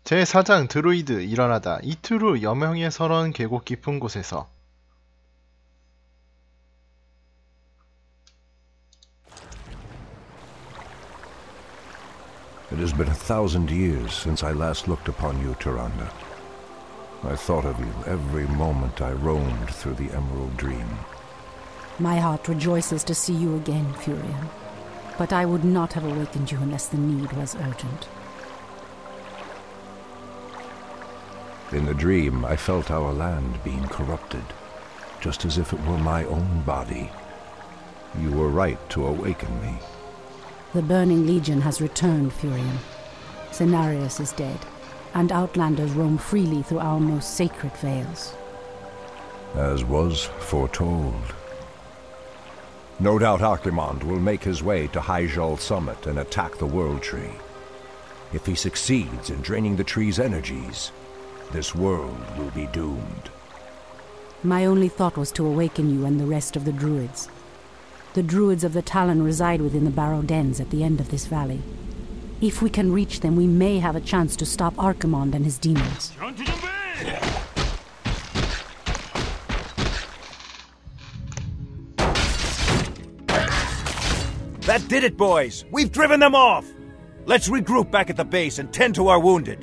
제4장 드루이드 일어나다. 이틀 후 여명의 설원 계곡 깊은 곳에서. It has been 1,000 years since I last looked upon you, Tyrande. I thought of you every moment I roamed through the Emerald Dream. My heart rejoices to see you again, Furion. But I would not have awakened you unless the need was urgent. In the dream, I felt our land being corrupted, just as if it were my own body. You were right to awaken me. The Burning Legion has returned, Furion. Cenarius is dead, and Outlanders roam freely through our most sacred vales. As was foretold. No doubt Archimonde will make his way to Hyjal Summit and attack the World Tree. If he succeeds in draining the tree's energies, this world will be doomed. My only thought was to awaken you and the rest of the Druids. The Druids of the Talon reside within the Barrow Dens at the end of this valley. If we can reach them, we may have a chance to stop Archimonde and his demons. That did it, boys! We've driven them off! Let's regroup back at the base and tend to our wounded.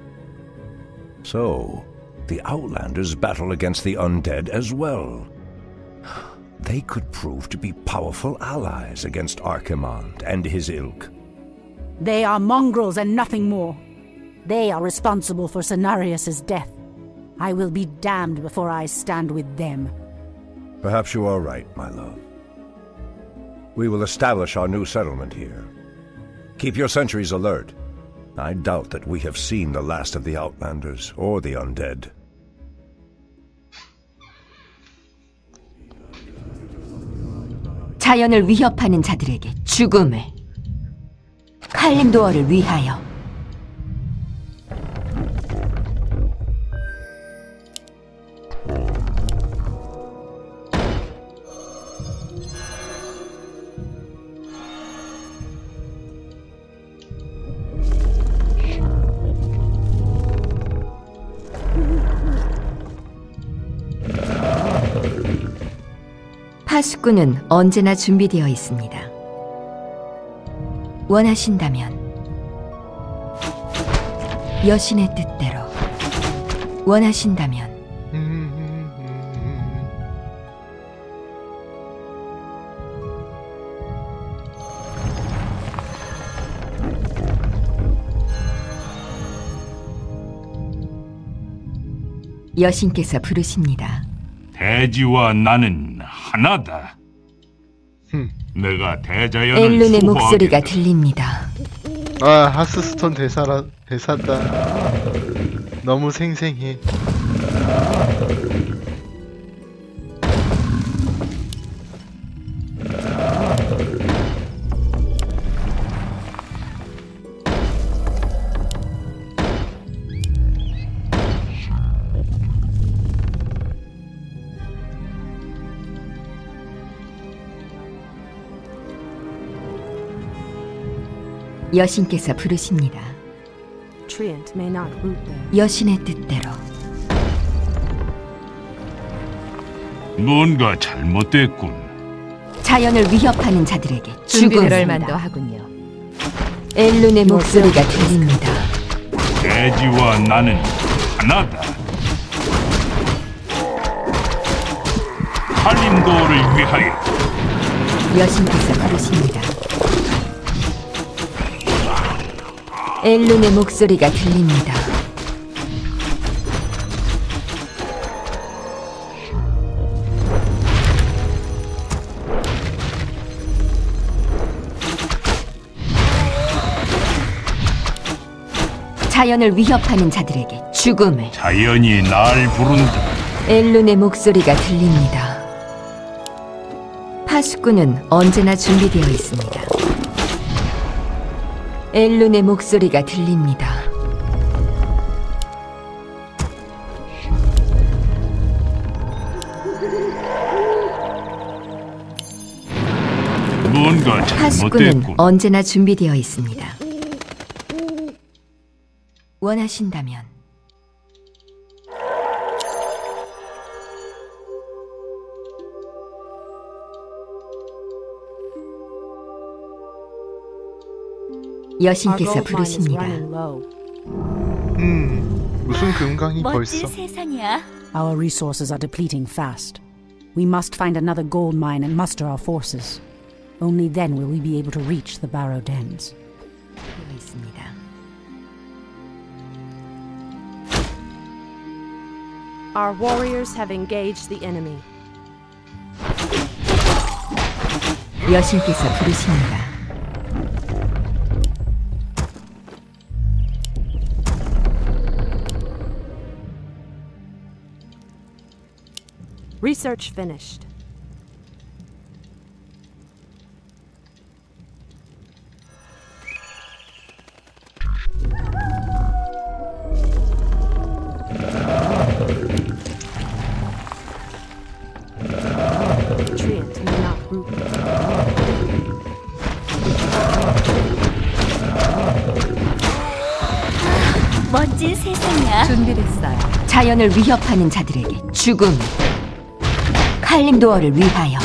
So, the Outlanders battle against the undead as well. They could prove to be powerful allies against Archimonde and his ilk. They are mongrels and nothing more. They are responsible for Cenarius' death. I will be damned before I stand with them. Perhaps you are right, my love. We will establish our new settlement here. Keep your sentries alert. I doubt that we have seen the last of the Outlanders or the undead. 자연을 위협하는 자들에게 죽음을. 칼림도어를 위하여. 파수꾼은 언제나 준비되어 있습니다. 원하신다면 여신의 뜻대로, 원하신다면 여신께서 부르십니다. 대지와 나는 하나다. 내가 대자연을 엘룬의 수호하겠다. 목소리가 들립니다. 아, 하스스톤 대사다. 너무 생생해. 여신께서 부르십니다. Treant may not root there. 여신의 뜻대로. 뭔가 잘못됐군. 자연을 위협하는 자들에게 준비될 죽음을. 만도 하군요. 엘룬의 목소리가 들립니다. 대지와 나는 하나다. 칼림도어를 위하여. 여신께서 부르십니다. 엘룬의 목소리가 들립니다. 자연을 위협하는 자들에게 죽음을. 자연이 날 부른다. 엘룬의 목소리가 들립니다. 파수꾼은 언제나 준비되어 있습니다. 엘룬의 목소리가 들립니다. 뭔가 파수꾼은 잘못됐군. 언제나 준비되어 있습니다. 원하신다면 Our 여신께서 gold mine is 부르십니다. running low. 무슨 금강이 멋진 벌써. 세상이야. Our resources are depleting fast. We must find another gold mine and muster our forces. Only then will we be able to reach the Barrow Dens. 되어 있습니다. Our warriors have engaged the enemy. 여신께서 부르십니다. Research finished. Treant may not root. 멋진 세상이야. 준비됐어요. 자연을 위협하는 자들에게 죽음. 칼림도어를 위하여.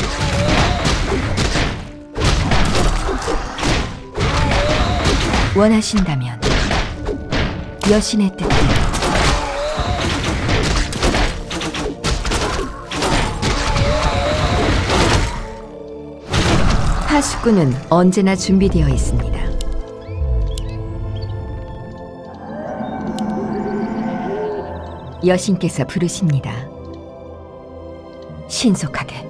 원하신다면 여신의 뜻대로. 하수꾼은 언제나 준비되어 있습니다. 여신께서 부르십니다. 신속하게.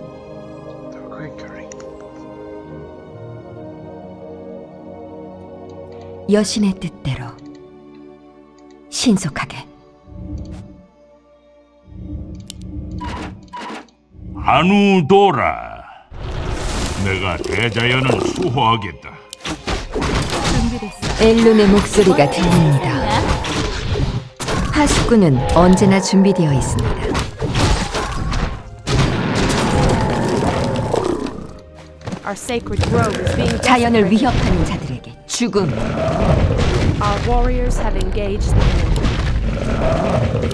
여신의 뜻대로. 신속하게. 아누도라. 내가 대자연을 수호하겠다. 엘룬의 목소리가 들립니다. 하수꾼은 언제나 준비되어 있습니다. Our sacred grove is being 자연을 desecrated. 위협하는 자들에게 죽음. Our warriors have engaged the enemy.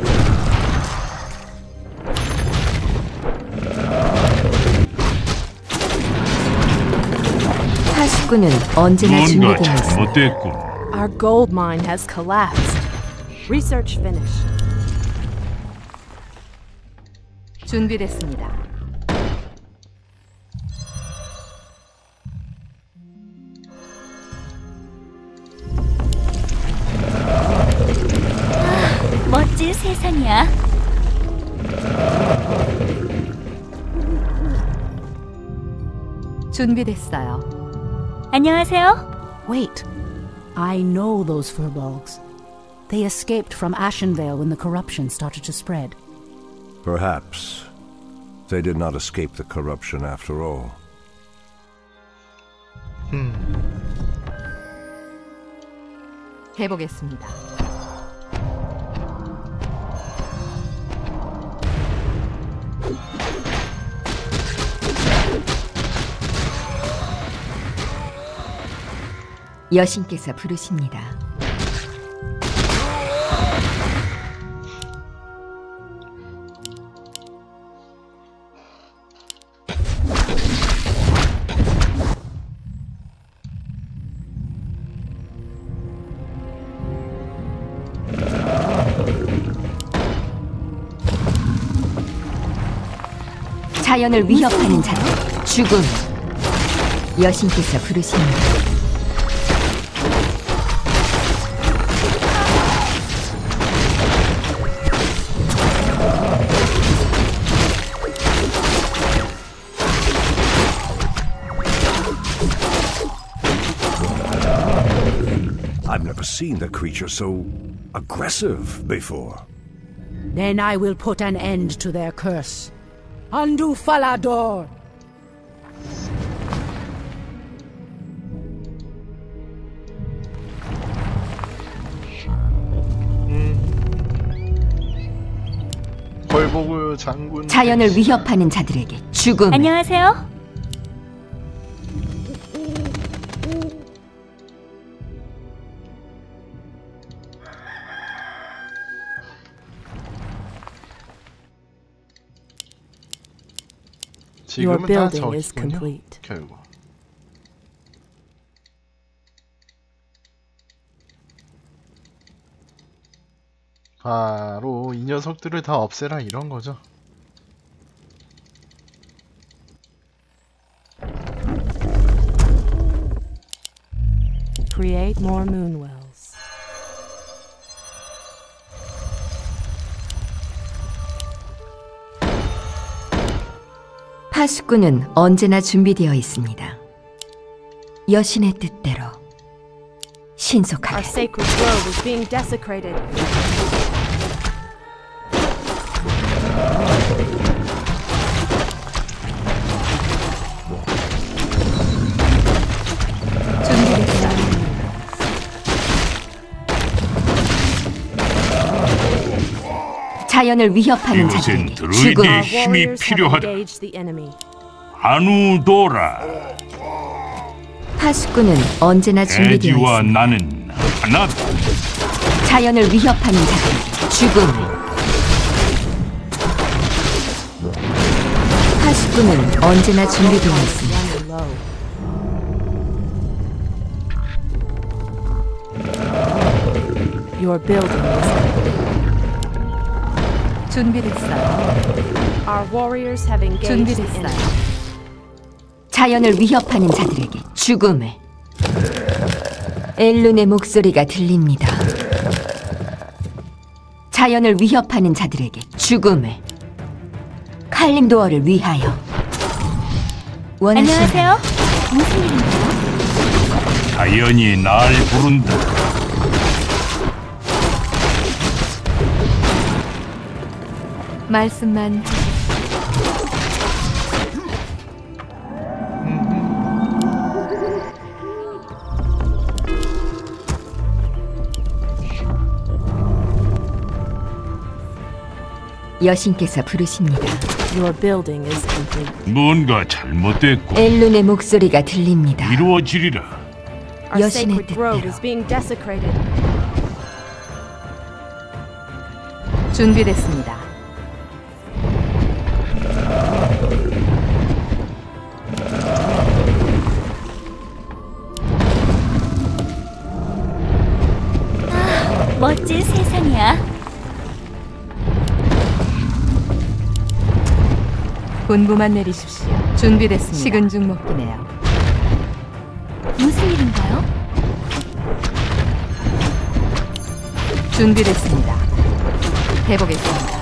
하수꾼은 언제나 뭔가 준비되어 있습니다. 잘못됐군. Our gold mine has collapsed. Research finished. 준비됐습니다. 멋진 세상이야. 준비됐어요. 안녕하세요. Wait. I know those furbolgs. They escaped from Ashenvale when the corruption started to spread. Perhaps they did not escape the corruption after all. 해보겠습니다. 여신께서 부르십니다. 자연을 위협하는 자들 죽음. 여신께서 부르십니다. I've never seen the creature so aggressive before. Then I will put an end to their curse. Undo Falador! 벌보그 장군. 자연을 위협하는 자들에게 죽음. 안녕하세요. Your 지금은 다 building is 저기군요. complete. 결국. 바로 이 녀석들을 다 없애라 이런 거죠. Create more moon wells. 파수꾼은 언제나 준비되어 있습니다. 여신의 뜻대로 Our 신속하게. sacred grove is being desecrated. 준비됐다. 자연을 위협하는 이곳엔 자들에게 드루이드의 죽음. Our 힘이 warriors have 필요하다. engaged the enemy. 아누도라. 파수꾼은 언제나 준비되어 대지와 있습니다. 나는 하나다. 자연을 위협하는 자들에게 죽음. 파수꾼은 언제나 준비되어 있습니다. Running low. Your building is 준비됐어요. Our warriors have engaged the 준비됐어요. enemy. 자연을 위협하는 자들에게 죽음을. 엘룬의 목소리가 들립니다. 자연을 위협하는 자들에게 죽음을. 칼림도어를 위하여. 원하시는 안녕하세요. 무슨 일인가요? 자연이 날 부른다. 말씀만. 여신께서 부르십니다. Your building is complete. 뭔가 잘못됐고 엘룬의 목소리가 들립니다. 이루어지리라. Our 여신의 sacred grove 뜻대로. is being desecrated. 준비됐습니다. 멋진 세상이야. 본부만 내리십시오. 준비됐습니다. 식은 죽 먹기네요. 무슨 일인가요? 준비됐습니다. 해보겠습니다.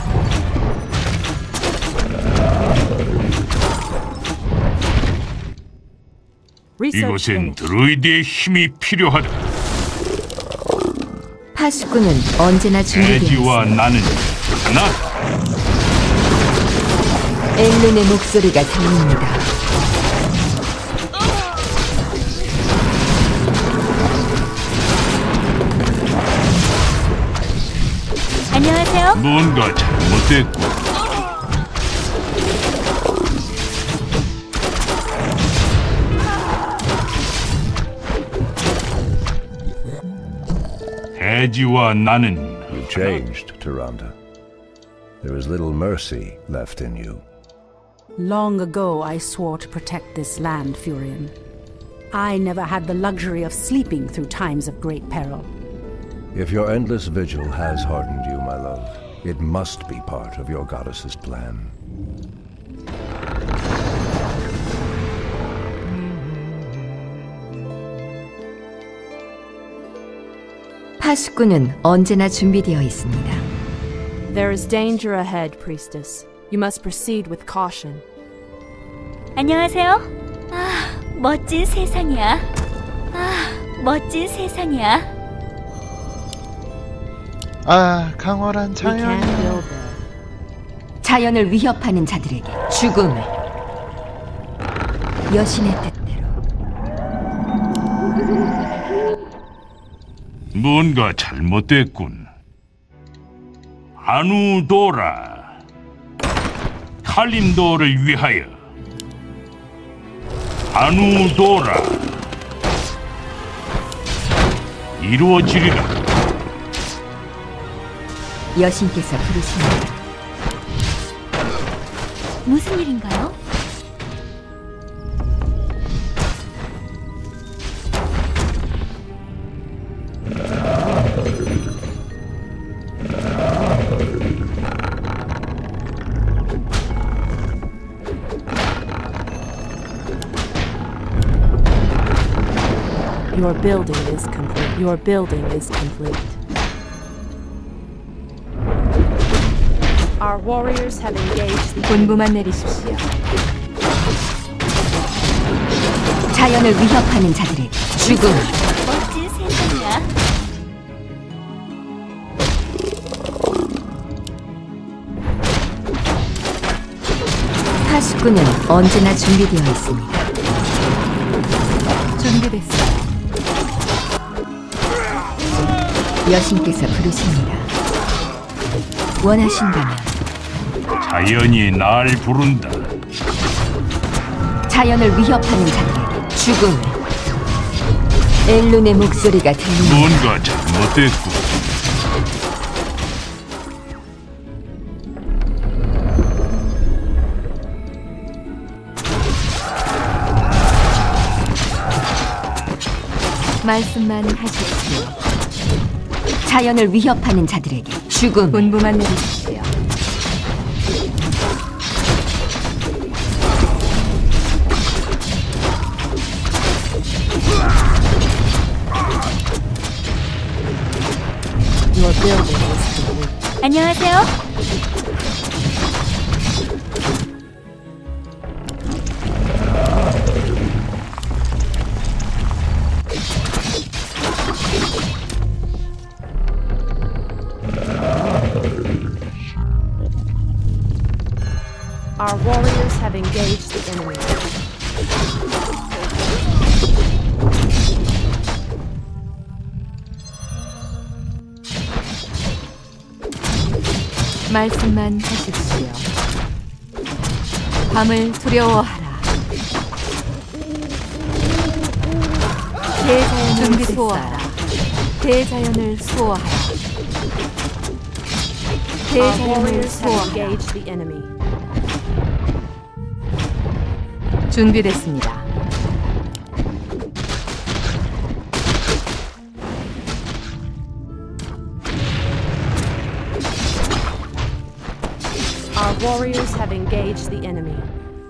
Research 이곳엔 finished. 드루이드의 힘이 필요하다. 파수꾼은 언제나 준비되어 대지와 있습니다. 나는 하나다. 엘룬의 목소리가 들립니다. 안녕하세요. 뭔가 잘못됐고 대지와 나는 You changed, Tyrande. There is little mercy left in you. Long ago I swore to protect this land, Furion. I never had the luxury of sleeping through times of great peril. If your endless vigil has hardened you, my love, it must be part of your goddess's plan. 파수꾼은 언제나 준비되어 있습니다. There is danger ahead, priestess. You must proceed with caution. 안녕하세요. 아, 멋진 세상이야. 아, 멋진 세상이야. 아, 강월한 We 자연. can't build there. 자연을 위협하는 자들에게 죽음을. 여신의 뜻대로. 뭔가 잘못됐군. 아누도라. 칼림도를 위하여. 아누도라. 이루어지리라. 여신께서 부르십니다. 무슨 일인가요? Your building is complete. Your building is complete. Our warriors have engaged the 본부만 내리십시오. 자연을 위협하는 자들에게 죽음. 멋진 세상이야. 파수꾼은 언제나 준비되어 있습니다. 준비됐어요. 여신께서 부르십니다. 원하신다면 자연이 날 부른다. 자연을 위협하는 자들에게 죽음. 엘룬의 목소리가 들립니다. 뭔가 잘못됐고. 말씀만 하십시오. 자연을 위협하는 자들에게 죽음. 본부만 내리십시오. Your building is complete. 안녕하세요. Our warriors have engaged the enemy. 말씀만 하십시오. 밤을 두려워하라. 대자연을 수호하라. 대자연을 수호하라. Our 대자연을 warriors have 수호하라. engaged the enemy. 준비됐습니다. Our warriors have engaged the enemy.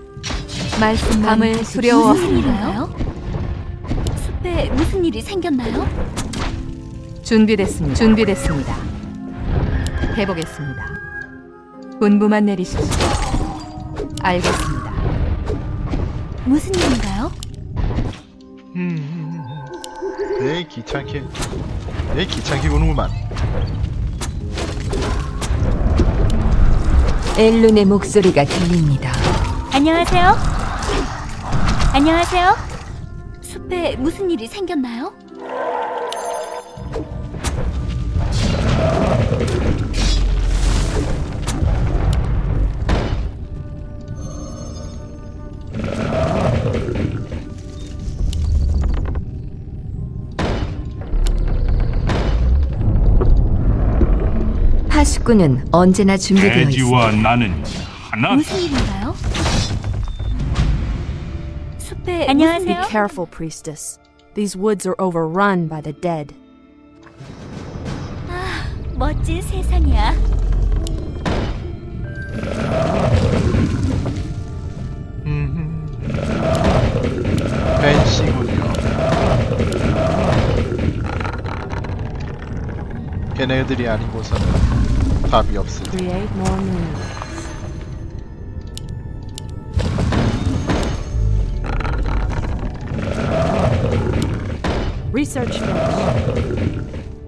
밤을 무슨 두려워하라. 일인가요? 숲에 무슨 일이 생겼나요? 준비됐습니다. 준비됐습니다. 해보겠습니다. 본부만 내리십시오. 알겠습니다. 무슨 일인가요? 귀찮게 구는구만. 엘룬의 목소리가 들립니다. 안녕하세요. 안녕하세요. 숲에 무슨 일이 생겼나요? 파수꾼은 언제나 준비되어 있습니다. 돼지와 나는 하나. 무슨 일인가요? 숲에 Be 안녕하세요. careful, priestess. These woods are overrun by the dead. 아, 멋진 세상이야. 벤시군요. 걔네들이 아니고서는 답이 없을 테. Create more moons. Research finished.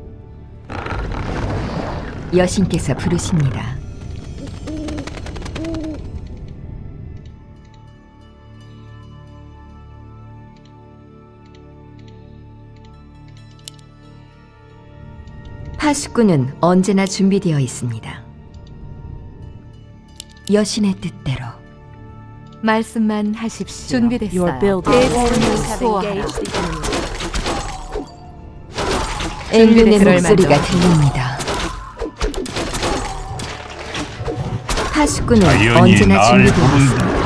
여신께서 부르십니다. 파수꾼은 언제나 준비되어 있습니다. 여신의 뜻대로 말씀만 하십시오. 준비됐어요. Your building. 대자연을 have 수호하라. engaged the enemy. 엘룬의 목소리가 들립니다. 파수꾼은 자연이 언제나 날 준비되어 부른다. 있습니다.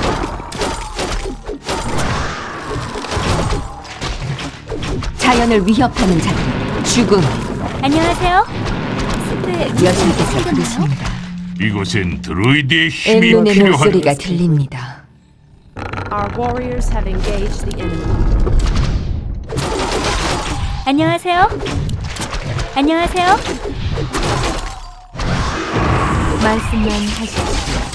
자연을 위협하는 자들 죽음. 안녕하세요. 숲에 무슨 일이 여신께서 생겼나요? 부르십니다. 이곳엔 드로이드의 힘이 엘룬의 필요하다. 목소리가 들립니다. Our warriors have engaged the enemy. 안녕하세요. 안녕하세요. 말씀만 하십시오.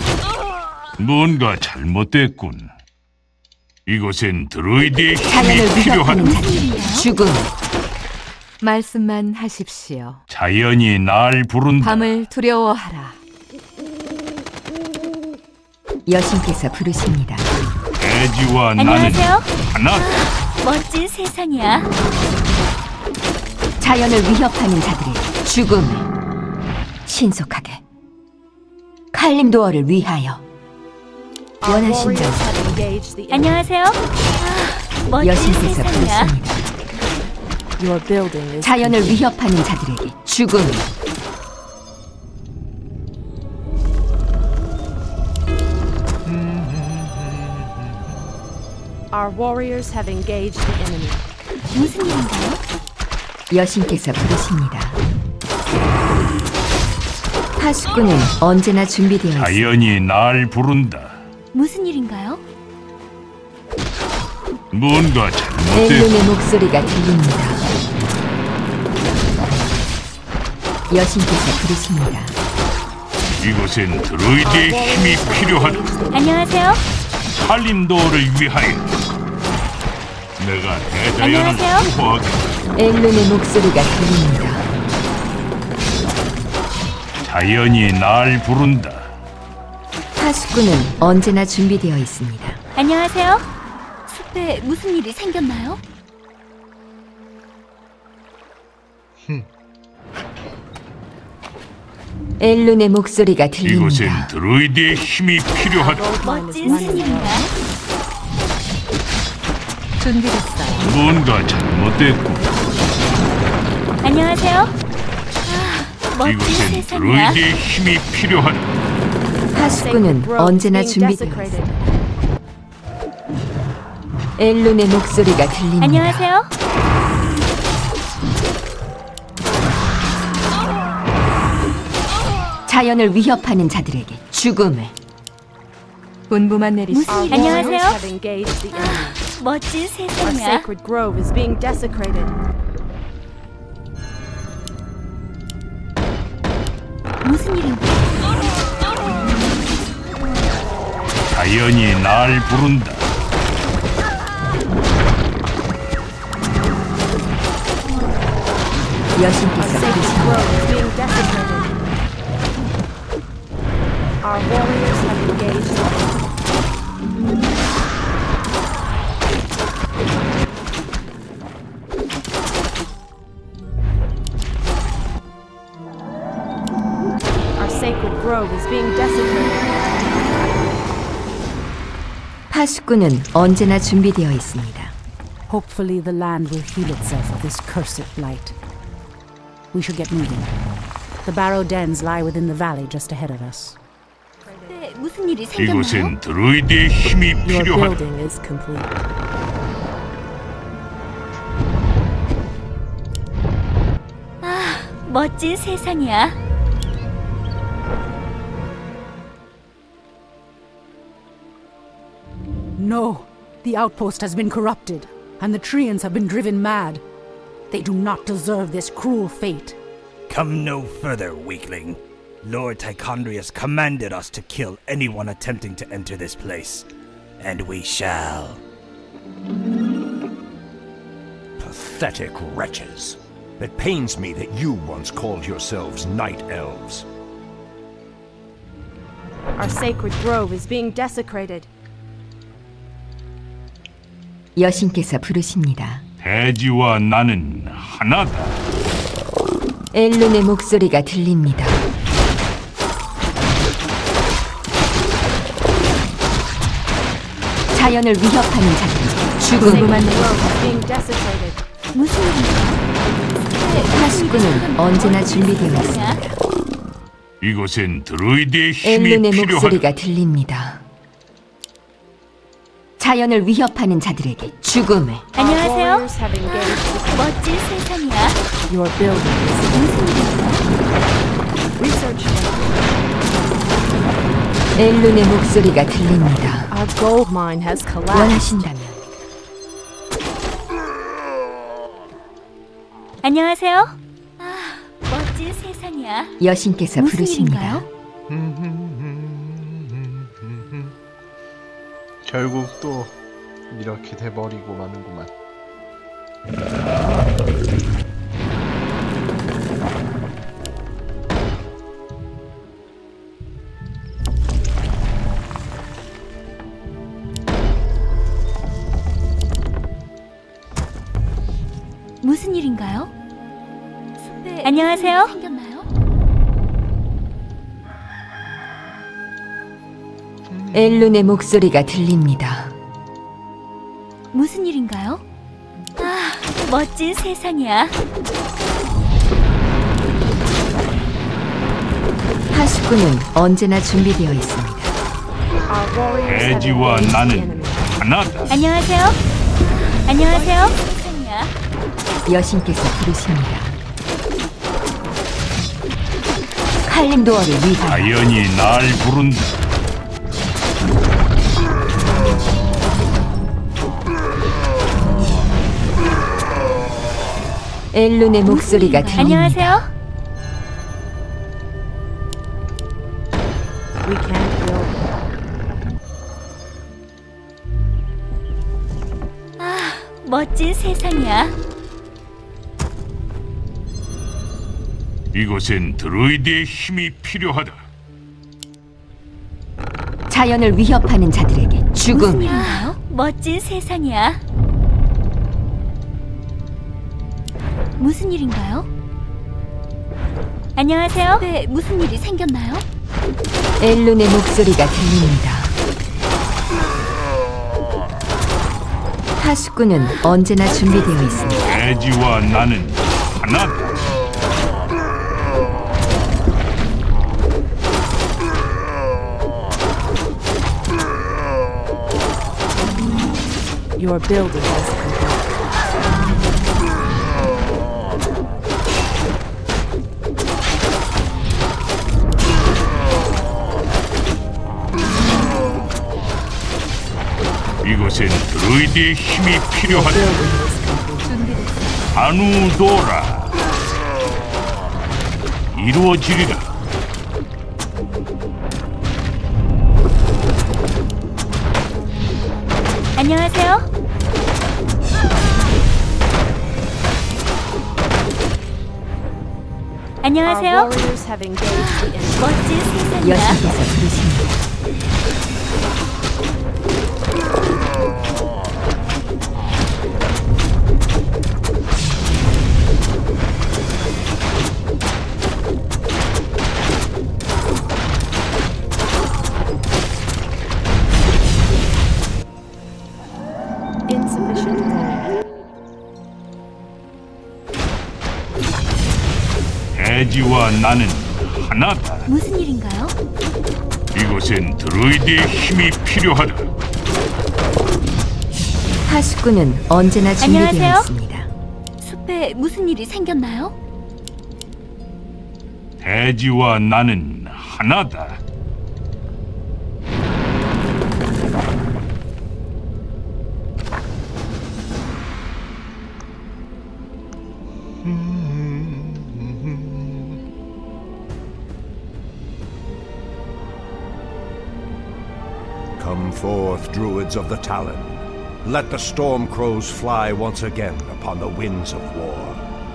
뭔가 잘못됐군. 이곳엔 드루이드의 자연을 힘이 필요하다. 위협하는 자들 죽음. 말씀만 하십시오. 자연이 날 부른다. 밤을 두려워하라. 여신께서 부르십니다. 대지와 나는 안녕하세요. 하나다. 멋진 세상이야. 자연을 위협하는 자들의 죽음을 신속하게. 칼림도어를 위하여. Our 원하신다면 warriors have engaged the enemy. 안녕하세요. 멋진 여신께서 세상이야. 부르십니다. Your building is 자연을 위협하는 자들에게 죽음을. Our warriors have engaged the enemy. 무슨 일인가요? 여신께서 부르십니다. 파수꾼은 언제나 준비되어 있습니다. 자연이 날 부른다. 무슨 일인가요? 뭔가 잘못됐군. 엘룬의 목소리가 들립니다. 여신께서 부르십니다. 이곳엔 드루이드의 힘이 필요하다. 안녕하세요. 살림도어를 위하여. 내가 대자연을 안녕하세요. 구하겠다. 엘룬의 목소리가 들립니다. 자연이 날 부른다. 파수꾼은 언제나 준비되어 있습니다. 안녕하세요. 숲에 무슨 일이 생겼나요? 엘룬의 목소리가 이곳엔 들립니다. 드루이드의 힘이 필요하다. 멋진 스님이야. 준비됐어요. 뭔가 잘못됐군. 안녕하세요. 멋진 이곳엔 세상이야. 드루이드의 힘이 필요하다. 파수꾼은 언제나 준비되어 있습니다. 엘룬의 목소리가 들립니다. 안녕하세요. 자연을 위협하는 자들에게 죽음을. 분부만 내리시오. Our 안녕하세요. warriors have engaged the enemy. 멋진 Our 세상이야. sacred grove is being desecrated. 무슨 일인가요? 자연이 날 부른다. 여신께서 Sacred 부르십니다. grove is being desecrated. Our warriors have engaged the enemy. Our sacred grove is being desecrated. 파수꾼은 언제나 준비되어 있습니다. Hopefully the land will heal itself of this cursed blight. We should get moving. The barrow dens lie within the valley just ahead of us. 숲에 무슨 일이 생겼나요? 이곳엔 드루이드의 힘이 Your 필요하다. building is complete. 멋진 세상이야. No! The outpost has been corrupted, and the Treants have been driven mad. They do not deserve this cruel fate. Come no further, weakling. Lord Tichondrius commanded us to kill anyone attempting to enter this place, and we shall. Pathetic wretches. It pains me that you once called yourselves night elves. Our sacred grove is being desecrated. 여신께서 부르십니다. 대지와 나는 하나다. 엘룬의 목소리가 들립니다. 자연을 위협하는 자들 죽음만 Sacred 내리시오. grove is being desecrated. 무슨 일인가요? 파수꾼은 언제나 준비되어 있습니다. 이곳엔 드루이드의 힘이 엘룬의 필요하다. 목소리가 들립니다. 자연을 위협하는 자들에게 죽음을. Our 안녕하세요. warriors have engaged the 멋진 세상이야. Your building is 무슨 일인가요? research. 엘룬의 목소리가 들립니다. Our gold mine has collapsed. 원하신다면 안녕하세요. 멋진 세상이야. 여신께서 무슨 부르십니다. 일인가요? 결국 또 이렇게 돼버리고 마는구만. 무슨 일인가요? 안녕하세요. 생겼나요? 엘룬의 목소리가 들립니다. 무슨 일인가요? 멋진 세상이야. 하수꾼은 언제나 준비되어 있습니다. 대지와 나는 하나다. 안녕하세요. 안녕하세요. 세상이야. 여신께서 부르십니다. 칼림도어를 위하여 자연이 날 부른다. 엘룬의 목소리가 들립니다. 안녕하세요. We can't go. 멋진 세상이야. 이곳엔 드루이드의 힘이 필요하다. 자연을 위협하는 자들에게 무슨 죽음. 일인가요? 멋진 세상이야. 무슨 일인가요? 안녕하세요. 네, 무슨 일이 생겼나요? 엘룬의 목소리가 들립니다. 하수꾼은 언제나 준비되어 있습니다. 대지와 나는 하나다. Your building is complete. 이곳엔 드루이드의 힘이 필요하다. 아누도라. 이루어지리라. 안녕하세요. Our 안녕하세요. warriors have engaged the enemy. 멋진 세상이야. 여신께서 부르십니다. Insufficient gold. 대지와 나는 하나다. 무슨 일인가요? 이곳엔 드루이드의 힘이 필요하다. 하수꾼은 언제나 준비되어 안녕하세요. 있습니다. 숲에 무슨 일이 생겼나요? 대지와 나는 하나다. Come forth, druids of the Talon. Let the storm crows fly once again upon the winds of war.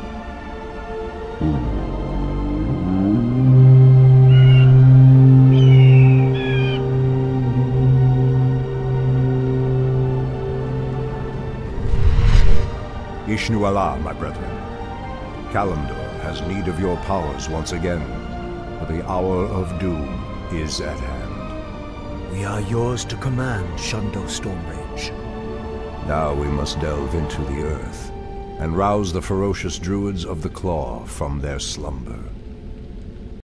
Ishnu Allah, my brethren. Kalimdor has need of your powers once again, for the hour of doom is at hand. We are yours to command, Shundo Stormrage. Now we must delve into the earth and rouse the ferocious druids of the Claw from their slumber.